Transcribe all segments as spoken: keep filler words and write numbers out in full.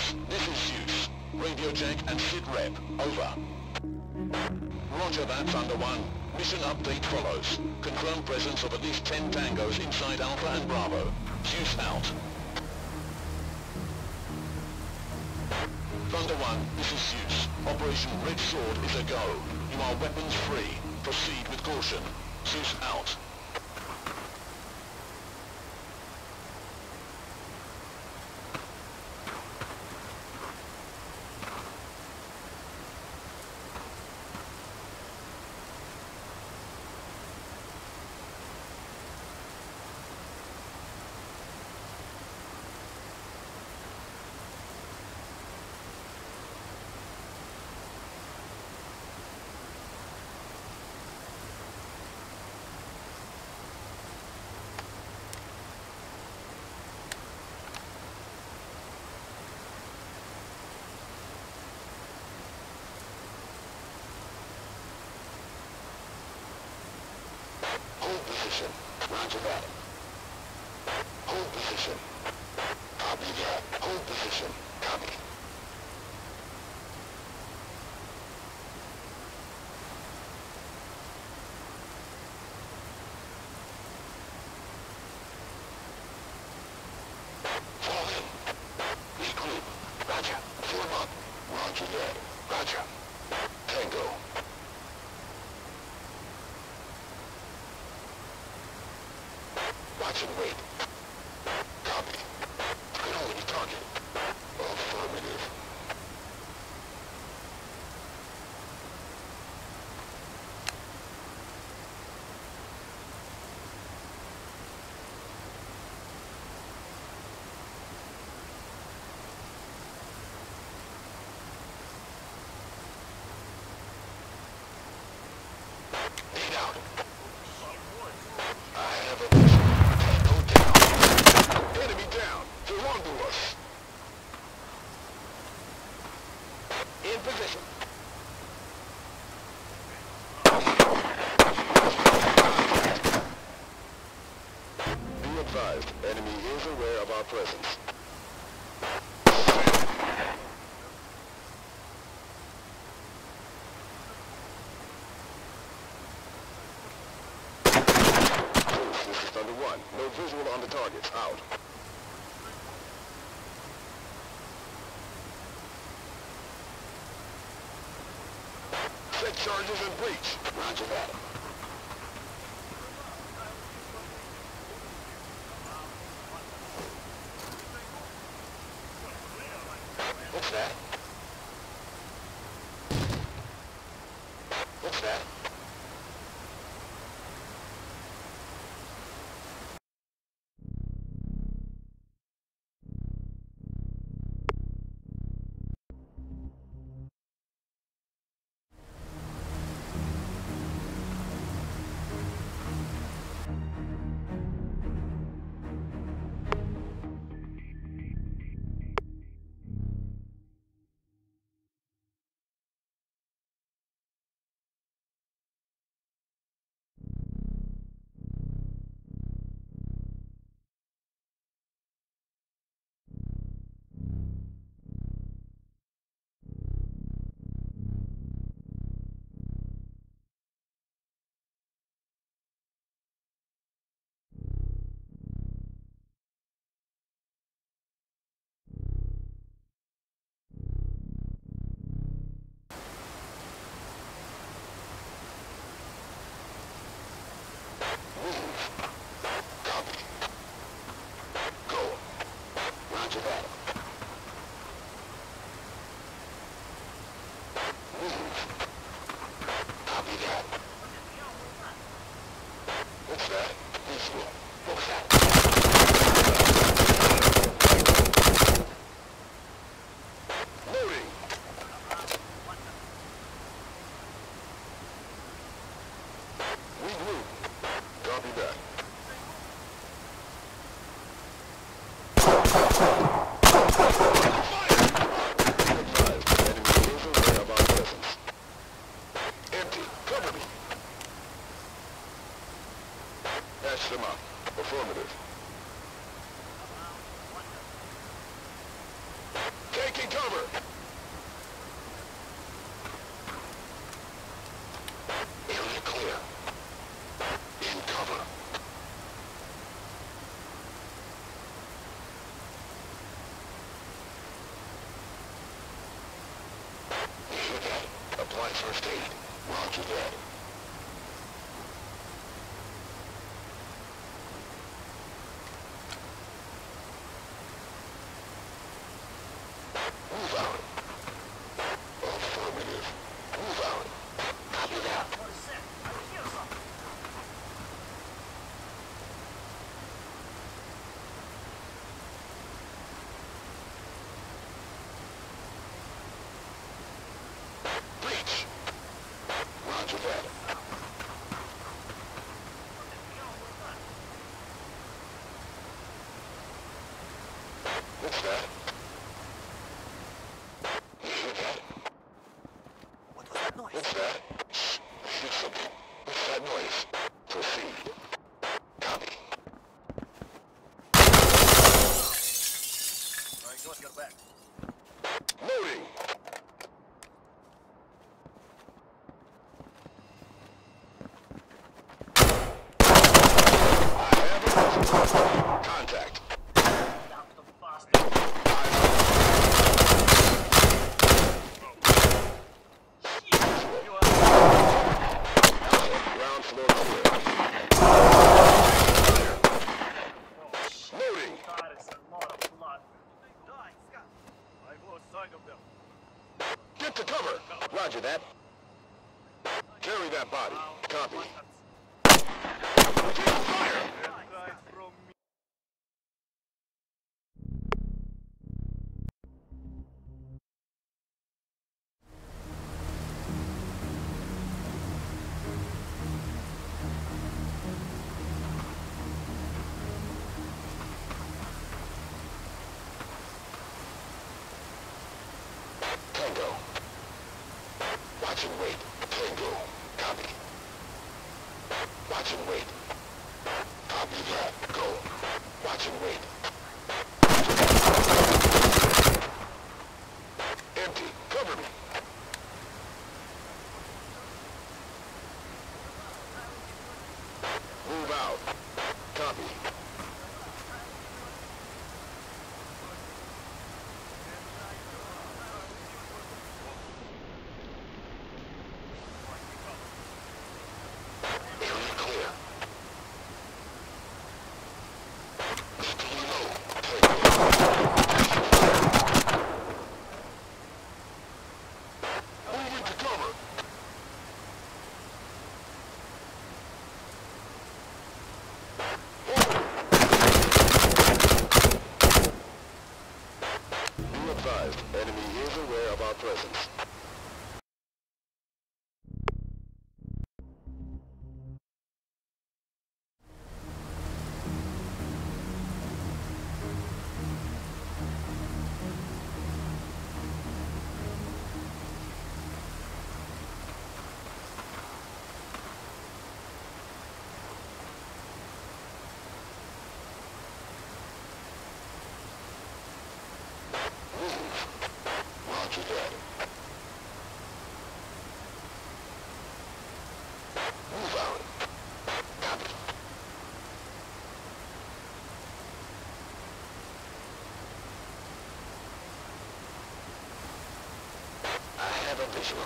Zeus. This is Zeus. Radio check and sit rep. Over. Roger that, Thunder One. Mission update follows. Confirm presence of at least ten tangos inside Alpha and Bravo. Zeus out. Thunder One, this is Zeus. Operation Red Sword is a go. You are weapons free. Proceed with caution. Zeus out. Hold position. Roger that. Hold position. Copy that. Hold position. Copy. Fall in. Regroup. Roger. Form up. Roger that. Roger. Tango. Watch and wait. Copy. Good on your target. Affirmative. Lead out. I have a vision. Enemy down. They're onto us. In position. Be advised, enemy is aware of our presence. This is Thunder One. No visual on the targets. Out. Set charges and breach. Roger that. What's that? What's that? first aid. Roger that. Move out. Affirmative. Move out. Copy that. Breach. Roger that. What's that? You hear that? What was that noise? What's that? Shh. I hear something. What's that noise? Proceed. Copy. Alright, go, get back. Loading. I have a visual. Contact. Down to the bastard. You are Ground floor clear. Loading. God, it's a lot of blood. Die, Scott. I've lost sight of them. Get to cover. Roger that. Carry that body. Copy. Taking fire. Right from me. Tango. Watch and wait. Tango. Copy. Watch and wait. Copy that. Go. Watch and wait. Empty. Cover me. Move out. Copy. Area clear. Stay low. Move into cover. Be advised, enemy is aware of our presence. Move. Roger that. Move out. Copy. I have a visual.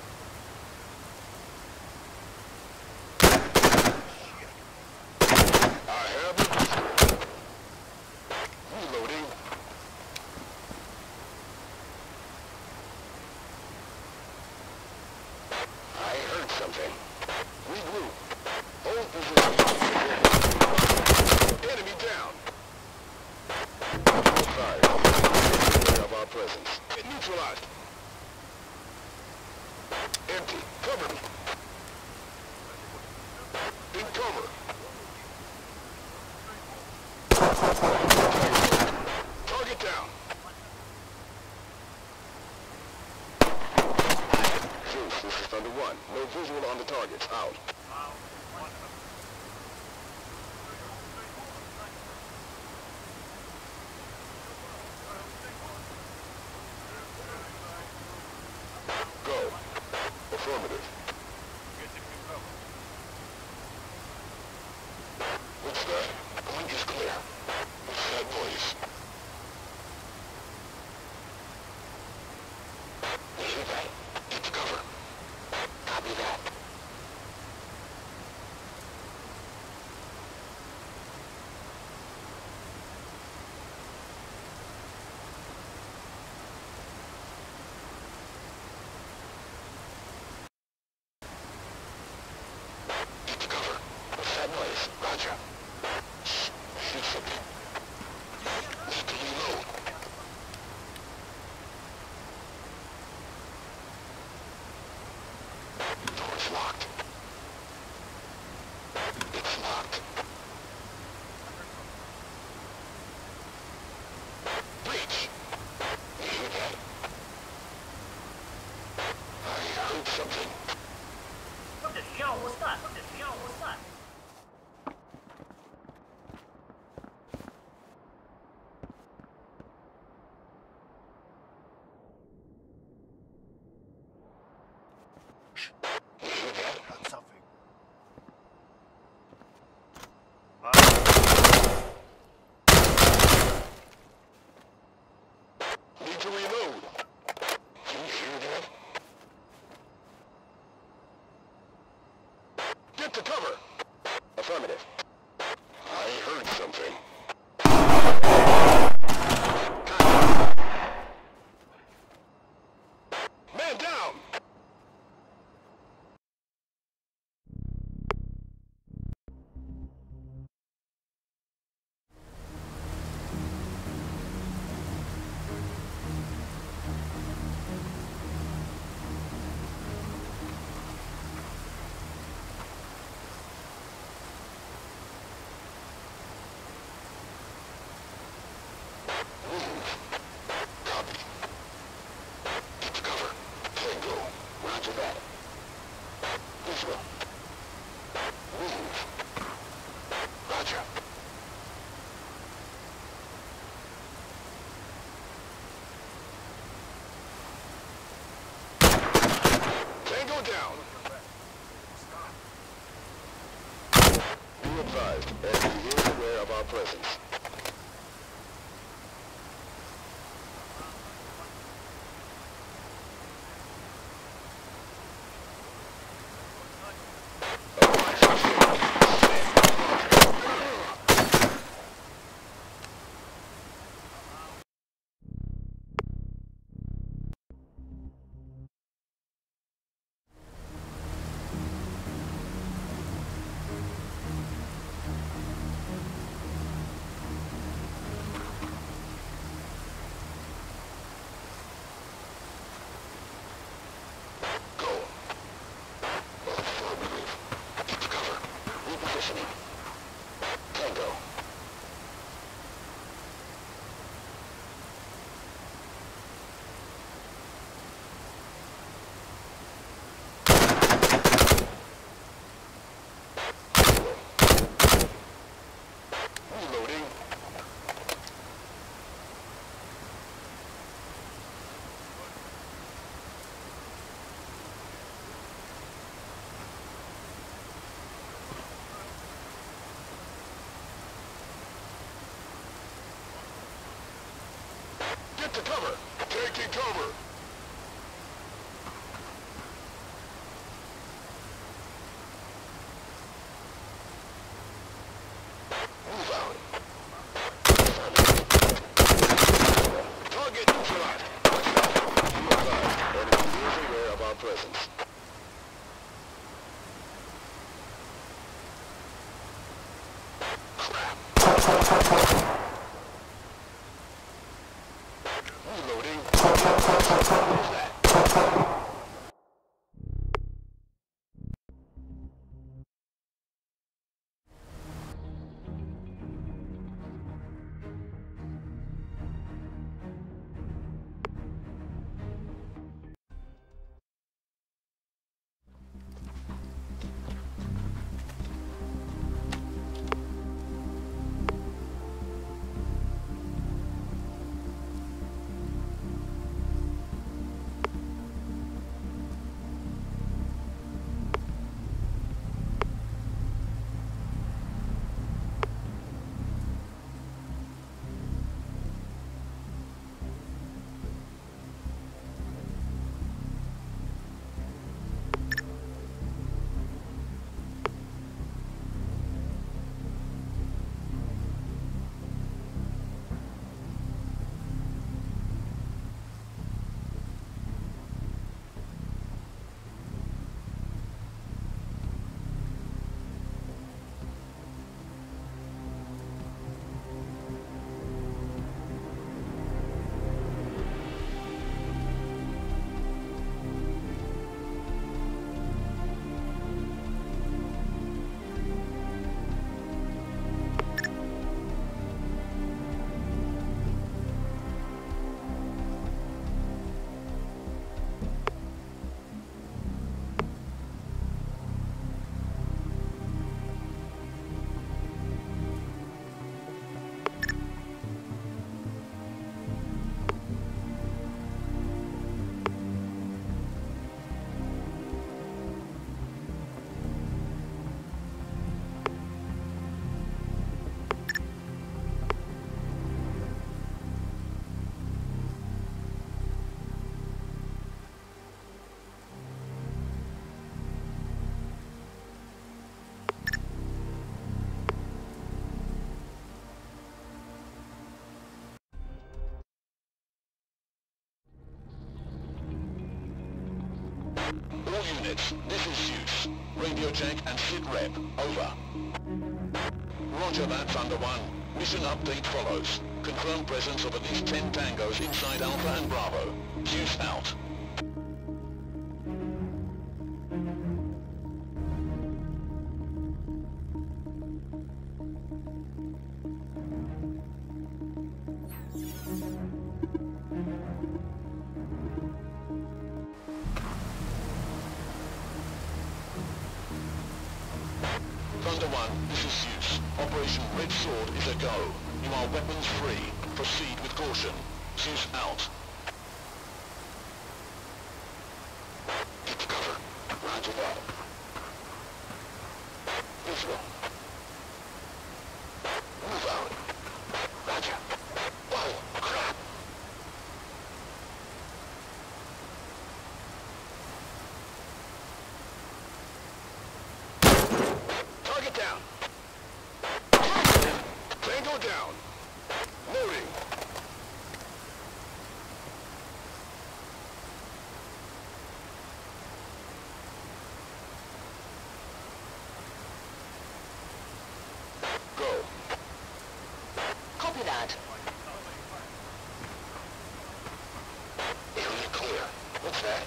I have a visual. Reloading. I heard something. Regroup. Hold position. Enemy down. Fire. Aware of our presence. Neutralized. Empty. Cover me. In cover. Target down. Zeus, this is Thunder One. No visual on the targets. Out. Go. Affirmative. What's that? Point is clear. What's that noise? We hear that. Get to cover. need to reload. You hear that? Get to cover! Affirmative. I heard something. Man down! Copy. Get to cover. Tango. Roger that. Visual. Move. Roger. Tango down. Be advised, enemy is aware of our presence. Tango. Reloading. Get to cover! Taking cover! Move out. Target neutralized. Watch out. Be advised, enemy is aware of our presence. Crap. Reloading. All units, this is Zeus. Radio check and sit rep. Over. Roger that, Thunder one. Mission update follows. Confirm presence of at least ten tangos inside Alpha and Bravo. Zeus out. Thunder one, this is Zeus. Operation Red Sword is a go. You are weapons free. Proceed with caution. Zeus out. Get to cover. Roger that. Visual. Move out. Roger. Oh, crap. Target down. Tango down. Loading. Go. Copy that. Area clear. What's that?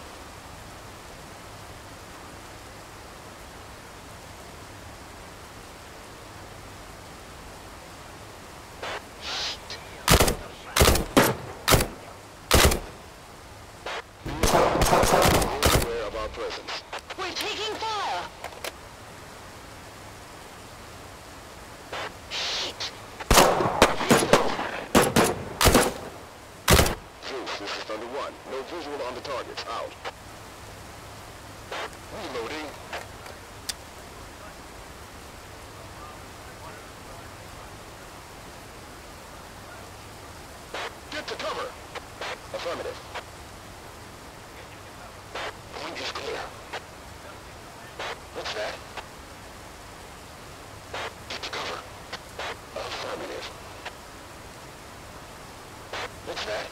Aware of our presence. We're taking fire! Shit! Zeus, this is Thunder one. No visual on the targets. Out. Reloading. Get to cover. Affirmative. Point is clear. What's that? Get to cover. Affirmative. What's that?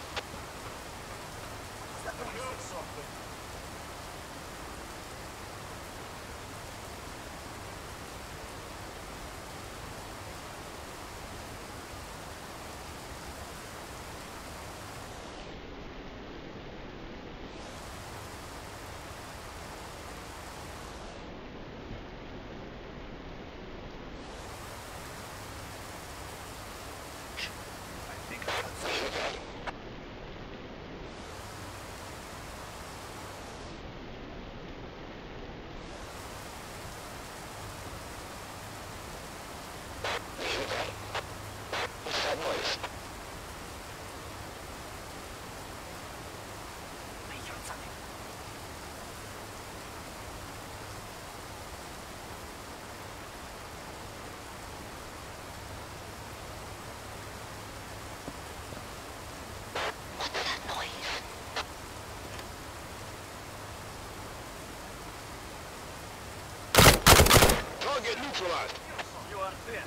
Target neutralized. You are thin.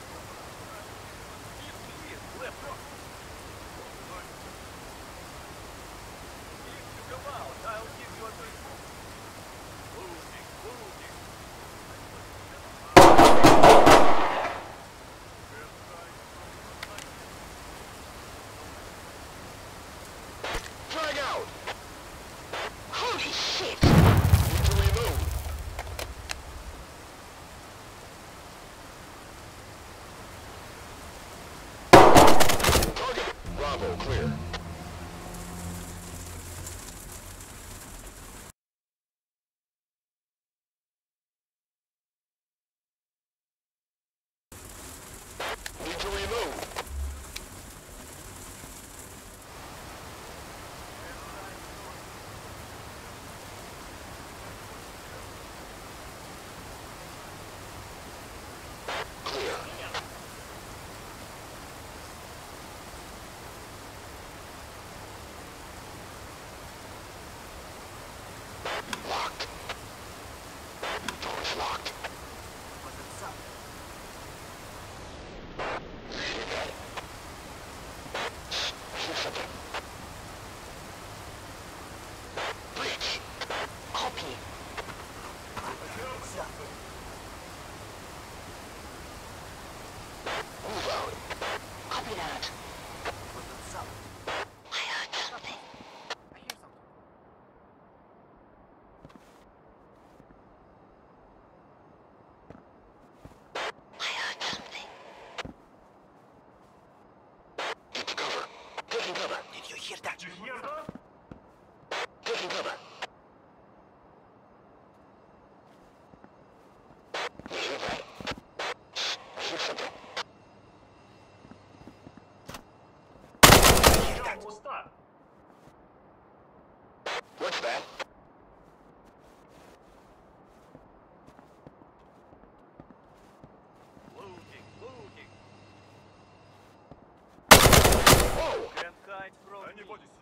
Keep clear. Left rock. If you come out, I'll give you a baseball. Moving, moving. Drag out. Holy shit! Need to reload. Target. Bravo, clear. Need to reload. Clear. hear that. You hear that? Taking cover. You hear that? I hear something. Yo, what's that? What's that? Looting, looting. Whoa! Can't hide from me. Anybody